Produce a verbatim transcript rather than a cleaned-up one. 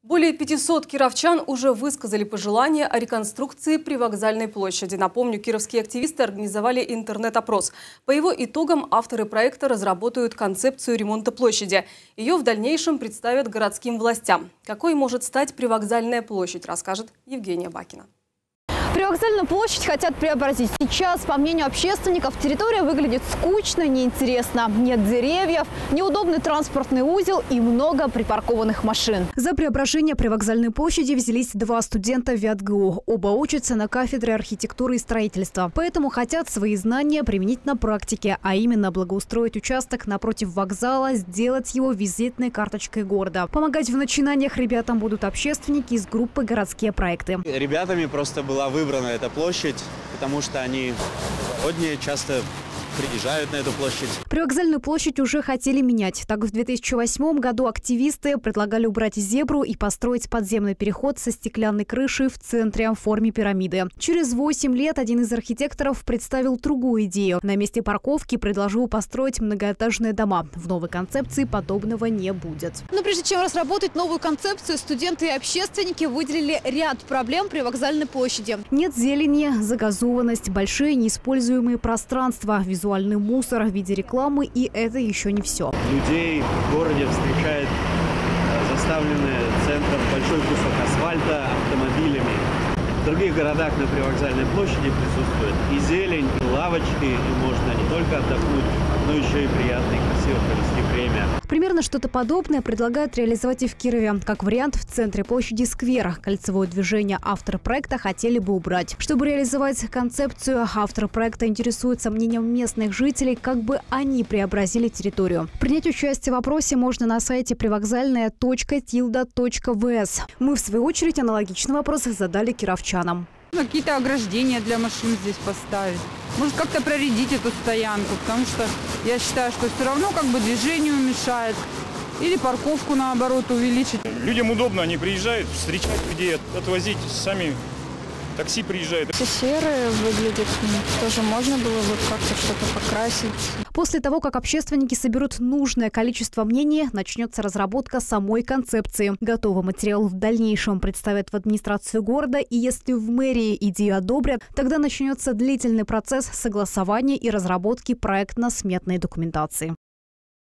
Более пятисот кировчан уже высказали пожелания о реконструкции привокзальной площади. Напомню, кировские активисты организовали интернет-опрос. По его итогам авторы проекта разработают концепцию ремонта площади. Ее в дальнейшем представят городским властям. Какой может стать привокзальная площадь, расскажет Евгения Бакина. Привокзальную площадь хотят преобразить. Сейчас, по мнению общественников, территория выглядит скучно, неинтересно. Нет деревьев, неудобный транспортный узел и много припаркованных машин. За преображение привокзальной площади взялись два студента ВятГУ. Оба учатся на кафедре архитектуры и строительства. Поэтому хотят свои знания применить на практике, а именно благоустроить участок напротив вокзала, сделать его визитной карточкой города. Помогать в начинаниях ребятам будут общественники из группы «Городские проекты». Ребятами просто была выбрана Выбрана эта площадь, потому что они сегодня часто приезжают на эту площадь. Привокзальную площадь уже хотели менять. Так, в две тысячи восьмом году активисты предлагали убрать зебру и построить подземный переход со стеклянной крышей в центре в форме пирамиды. Через восемь лет один из архитекторов представил другую идею. На месте парковки предложил построить многоэтажные дома. В новой концепции подобного не будет. Но прежде чем разработать новую концепцию, студенты и общественники выделили ряд проблем привокзальной площади. Нет зелени, загазованность, большие неиспользуемые пространства, визуальный мусор в виде рекламы, и это еще не все. Людей в городе встречает заставленный центром большой кусок асфальта автомобилями. В других городах на привокзальной площади присутствует и зелень, и лавочки, и можно не только отдохнуть, но еще и приятно и красиво провести время. Примерно что-то подобное предлагают реализовать и в Кирове. Как вариант, в центре площади сквер. Кольцевое движение авторы проекта хотели бы убрать. Чтобы реализовать концепцию, авторы проекта интересуются мнением местных жителей, как бы они преобразили территорию. Принять участие в опросе можно на сайте привокзальная точка тилда точка вс. Мы, в свою очередь, аналогичный вопрос задали кировчанам. Какие-то ограждения для машин здесь поставить. Может, как-то проредить эту стоянку, потому что я считаю, что все равно как бы движению мешает. Или парковку, наоборот, увеличить. Людям удобно, они приезжают, встречать людей, отвозить, сами такси приезжают. Все серые выглядят, тоже можно было бы как-то что-то покрасить. После того, как общественники соберут нужное количество мнений, начнется разработка самой концепции. Готовый материал в дальнейшем представят в администрацию города, и если в мэрии идею одобрят, тогда начнется длительный процесс согласования и разработки проектно-сметной документации.